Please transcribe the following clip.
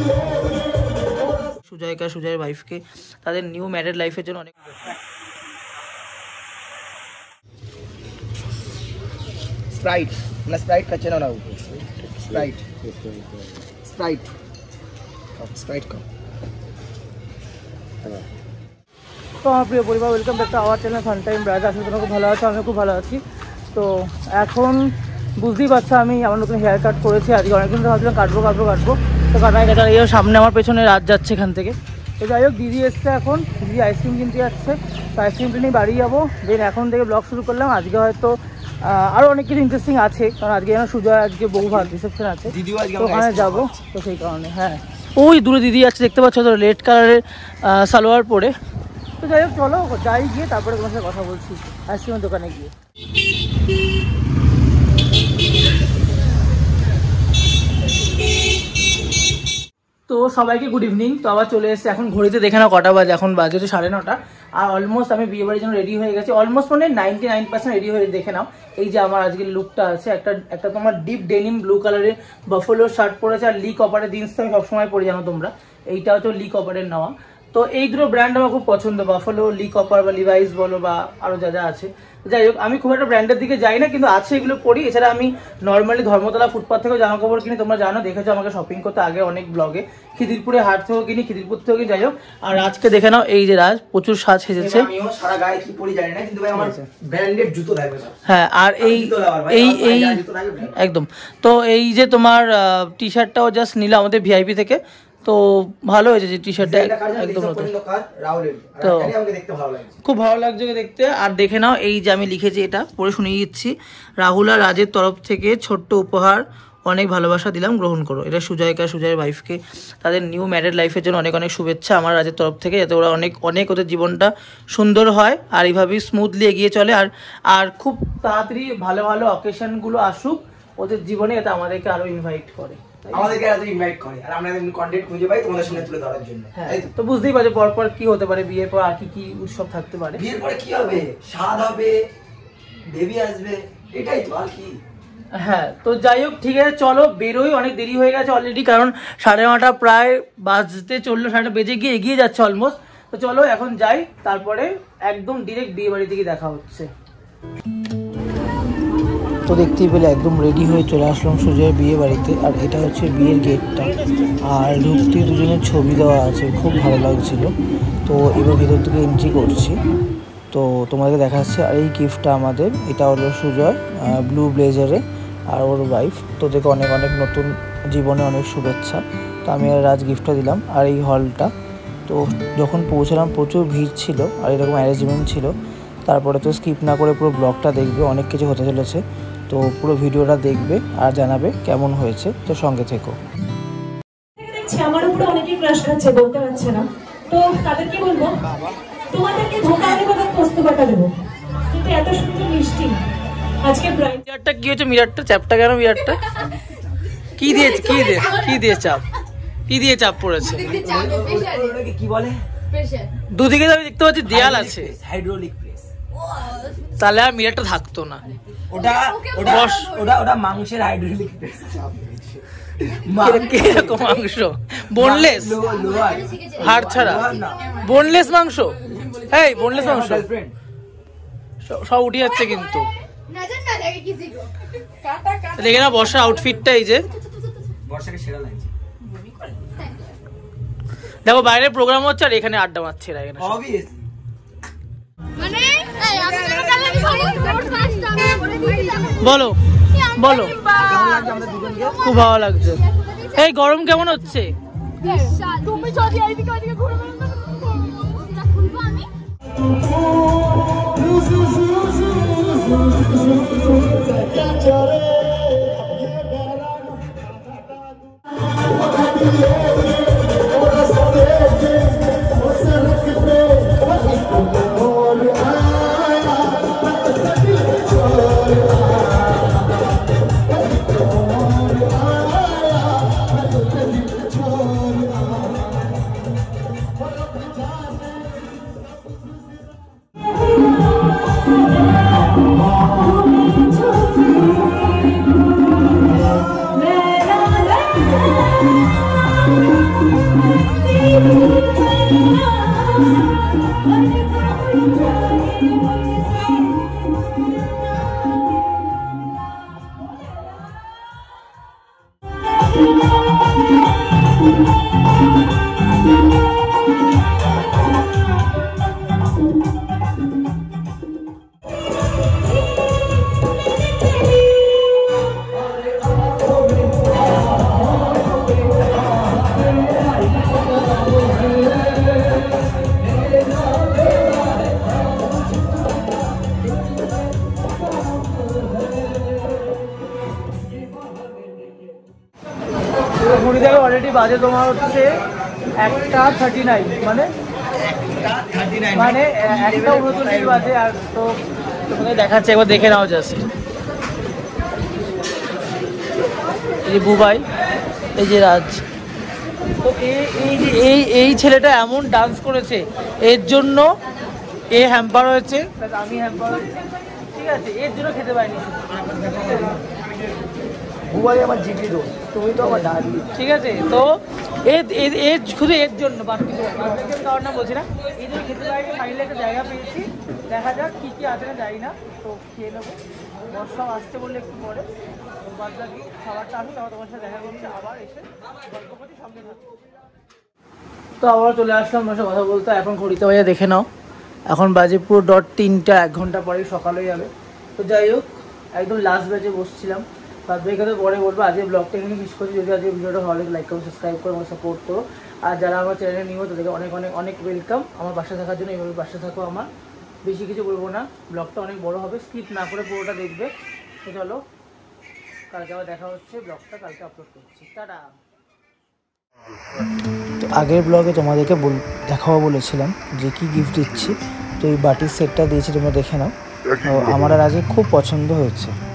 সুজয়কা সুজয়ের ওয়াইফকে তাদের new married লাইফের জন্য অনেক স্প্রাইট না স্প্রাইট খাচ্ছে না স্প্রাইট স্প্রাইট স্প্রাইট কম। তো আমার প্রিয় পরিবার, welcome back to our channel fun time ব্রাজ। আসলে তোমরা খুব ভালো আছো, আমি খুব ভালো আছি। তো এখন বুঝতেই পারছো আমি আমার নতুন হেয়ার কাট করেছি। আজকে অনেকদিন ধরে ভাবছিলাম কাটবো তো কাটা এই সামনে আমার পেছনে রাত যাচ্ছে এখান থেকে। তো যাই হোক, দিদি এসছে এখন, দিদি আইসক্রিম কিনতে যাচ্ছে, তো আইসক্রিমটা নিয়ে বাড়ি যাবো। দেন এখন থেকে ব্লগ শুরু করলাম। আজকে হয়তো আরও অনেক কিছু ইন্টারেস্টিং আছে, কারণ আজকে যেন সুজয় আজকে বউ ভাত রিসেপশন আছে, তো ওখানে যাবো। তো সেই কারণে হ্যাঁ, ওই দূরে দিদি আছে দেখতে পাচ্ছ, তো রেড কালারের সালোয়ার পরে। তো যাই হোক, চলো যাই গিয়ে তারপরে তোমার সাথে কথা বলছি আইসক্রিমের দোকানে গিয়ে। তো সবাইকে গুড ইভিনিং। তো আবার চলে এসেছে, এখন ঘড়িতে দেখে নাও কটা বাজে, এখন বাজে হচ্ছে 9:30। আর অলমোস্ট আমি বিয়ে বাড়ির জন্য রেডি হয়ে গেছি, অলমোস্ট মানে 99% রেডি হয়ে। দেখে নাও এই যে আমার আজকের লুকটা আছে, একটা তোমার ডিপ ডেনিম ব্লু কালারের বাফেলো শার্ট পরেছে, আর লি কপারের জিন্স তো আমি সবসময় পরে, জানো তোমরা। এইটা হচ্ছে লি কপারের নেওয়া। তো এই দুটো ব্র্যান্ড আমার খুব পছন্দ, বাফেলো, লি কপার বা লিভাইস বলো বা আরও যা আছে। যাই হোক, আমি খুব একটা ব্র্যান্ডের দিকে যাই না, কিন্তু আছে এগুলো পরি। এছাড়া আমি নর্মালি ধর্মতলা ফুটপাথ থেকেও জামা কাপড় কিনি, তোমরা জানো, দেখেছো আমাকে শপিং করতে আগে অনেক ব্লগে। খিদিরপুরে হাট থেকেও কিনি, খিদিরপুর থেকেও কিনি। যাই হোক, আর আজকে দেখে নাও এই যে রাজ প্রচুর সাজ সেজেছে। হ্যাঁ, আর এই একদম। তো এই যে তোমার টি শার্টটাও জাস্ট নিল আমাদের ভিআইপি থেকে, তো ভালো হয়েছে যে টি শার্টটা একদম নতুন, তো খুব ভালো লাগছে দেখতে। আর দেখে নাও এই যে আমি লিখেছি, এটা পড়ে শুনিয়ে দিচ্ছি। রাহুল আর রাজের তরফ থেকে ছোট্ট উপহার, অনেক ভালোবাসা দিলাম, গ্রহণ করো। এটা সুজয়কা সুজয়ের ওয়াইফকে তাদের নিউ ম্যারিড লাইফের জন্য অনেক অনেক শুভেচ্ছা আমার রাজের তরফ থেকে, যাতে ওরা অনেক ওদের জীবনটা সুন্দর হয় আর এইভাবেই স্মুথলি এগিয়ে চলে। আর খুব তাড়াতাড়ি ভালো ভালো অকেশনগুলো আসুক ওদের জীবনে, যাতে আমাদেরকে আরো ইনভাইট করে, আর আমরা কন্টেন্ট খুঁজে পাই তোমাদের সামনে তুলে ধরার জন্য। হ্যাঁ, তো বুঝতেই পারছো পরপর কি হতে পারে, বিয়ের পর আর কি উৎসব থাকতে পারে। বিয়ের পরে কি হবে, স্বাদ হবে, বেবি আসবে, এটাই তো আর কি। হ্যাঁ, তো যাই হোক, ঠিক আছে, চলো বেরোই, অনেক দেরি হয়ে গেছে অলরেডি, কারণ 9:30 প্রায় বাজতে চললো, 9:30 বেজে গিয়ে এগিয়ে যাচ্ছে অলমোস্ট। তো চলো এখন যাই, তারপরে একদম ডিরেক্ট বিয়ে বাড়ি থেকে দেখা হচ্ছে। তো দেখতেই পেলে একদম রেডি হয়ে চলে আসলাম সুজয়ের বিয়ে বাড়িতে। আর এটা হচ্ছে বিয়ের গেটটা, আর ঢুকতে দুজনের ছবি দেওয়া আছে, খুব ভালো লাগছিল। তো এবার ভেতর থেকে এন্ট্রি করছি, তো তোমাদেরকে দেখাচ্ছে। আর এই গিফটটা আমাদের, এটা হলো সুজয় ব্লু ব্লেজারে আর ওর ওয়াইফ। তো দেখে অনেক নতুন জীবনে অনেক শুভেচ্ছা। তো আমি আর রাজ গিফটটা দিলাম। আর এই হলটা, তো যখন পৌঁছালাম প্রচুর ভিড় ছিল আর এরকম অ্যারেঞ্জমেন্ট ছিল। তারপরে তো স্কিপ না করে পুরো ব্লগটা দেখবে, অনেক কিছু হতে চলেছে। তো পুরো ভিডিওটা দেখবে আর জানাবে কেমন হয়েছে, তো সঙ্গে থেকো। আমার উপরে অনেকেই ক্রাশ খাচ্ছে, বলতে পারছে না, তো তাদেরকে বলবো তোমাদেরকে ধোকা দেবো না পোস্তবাটা দেবো, কিন্তু এত সুন্দর মিষ্টি আজকে মিরারটা কি হচ্ছে, মিরারটা চ্যাপটা কেন, মিরারটা কি দিয়ে চাপ পড়েছে, কি বলে দুদিকে আমি দেখতে পাচ্ছি দেয়াল আছে, হাইড্রোলিক প্রেস, তাহলে আর মিরারটা থাকতো না। ওটা মাংসের হাইড্রোলিক প্রেস। কিরকম মাংস, বোনলেস, হাড় ছাড়া বোনলেস মাংস, এই বোনলেস মাংস সব উঠে যাচ্ছে। কিন্তু দেখে না বর্ষার আউটফিটটা, এই যে বর্ষাকে সেরা লাগছে। দেখো বাইরে প্রোগ্রাম হচ্ছে আর এখানে আড্ডা মারছে এরা, এখানে বলো বলো, খুব ভালো লাগছে। এই গরম কেমন হচ্ছে? তুমি যদি এইদিকে ওইদিকে ঘুরে খুলবো আমি। ঘুরি থেকে অলরেডি বাজে তোমার হচ্ছে 1:39, মানে 1:39 বাজে। আর তো তোমাকে দেখাচ্ছে, একবার দেখে নাও জাস্ট। এই যে বুবাই, এই যে রাজ, তো এই ছেলেটা এমন ডান্স করেছে, এর জন্য এ হ্যাম্পার হয়েছে, আমি হ্যাম্পার হয়েছি, ঠিক আছে? এর জন্য খেতে পাইনি। বুবাই আমার জিগরি দোষ, তুমি তো আমার ডালি, ঠিক আছে? তো এর শুধু এর জন্য, বাকি কারণ না বলছি না, এই জন্য খেতে পাইনি। ফাইনালি একটা জায়গা পেয়েছি, দেখা যাক কী কী আছে না জানি না, তো খেয়ে নেবো। বর্ষা আসতে বললে একটু পরে, বাদ বাকি খাবারটা আসুন, তারপর তোমার সাথে দেখা করছি, আবার এসে গল্প করছি, সঙ্গে থাকবো। তো আবার চলে আসলাম তোমার সাথে কথা বলতে। এখন ঘড়িতে বাজে দেখে নাও, এখন বাজে পুরো ডট 3টা, 1 ঘন্টা পরেই সকাল হয়ে যাবে। তো যাই হোক, একদম লাস্ট ব্যাচে বসছিলাম, বাদ বাকি কথা পরে বলবো। আজকে ব্লগটা এখানে শেষ করছি। যদি আজকে ভিডিওটা ভালো লাগে লাইক করো, সাবস্ক্রাইব করো, আমার সাপোর্ট করো। আর যারা আমার চ্যানেলে নিও তাদেরকে অনেক অনেক অনেক ওয়েলকাম আমার পাশে থাকার জন্য। এইভাবে পাশে থাকো আমার, বেশি কিছু বলবো না, ব্লগটা অনেক বড় হবে, স্কিপ না করে পুরোটা দেখবে। তো চলো, কালকে আবার দেখা হচ্ছে, ব্লগটা কালকে আপলোড করছি, টাটা। তো আগের ব্লগে তোমাদেরকে দেখাবো বলেছিলাম যে কি গিফট দিচ্ছি। তো এই বাটির সেটটা দিয়েছি, তোমরা দেখে নাও। তো আমার আর আজকে খুব পছন্দ হয়েছে।